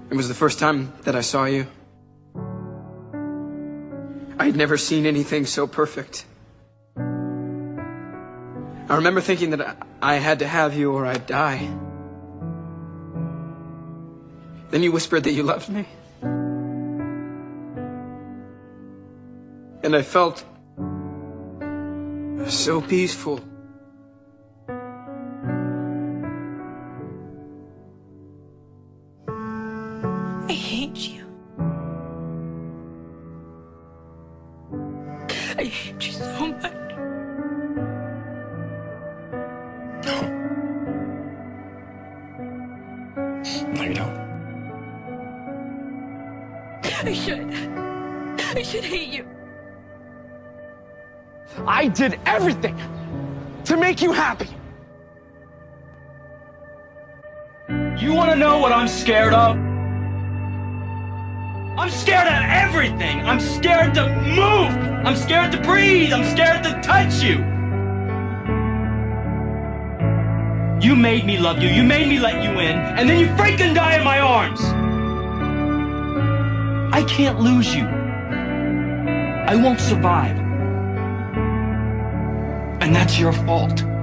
It was the first time that I saw you. I had never seen anything so perfect. I remember thinking that I had to have you or I'd die. Then you whispered that you loved me. And I felt so peaceful. I hate you. I hate you so much. No. No, you don't. I should hate you. I did everything to make you happy. You want to know what I'm scared of? I'm scared of everything. I'm scared to move. I'm scared to breathe. I'm scared to touch you. You made me love you. You made me let you in, and then you freaking die in my arms. I can't lose you. I won't survive. And that's your fault.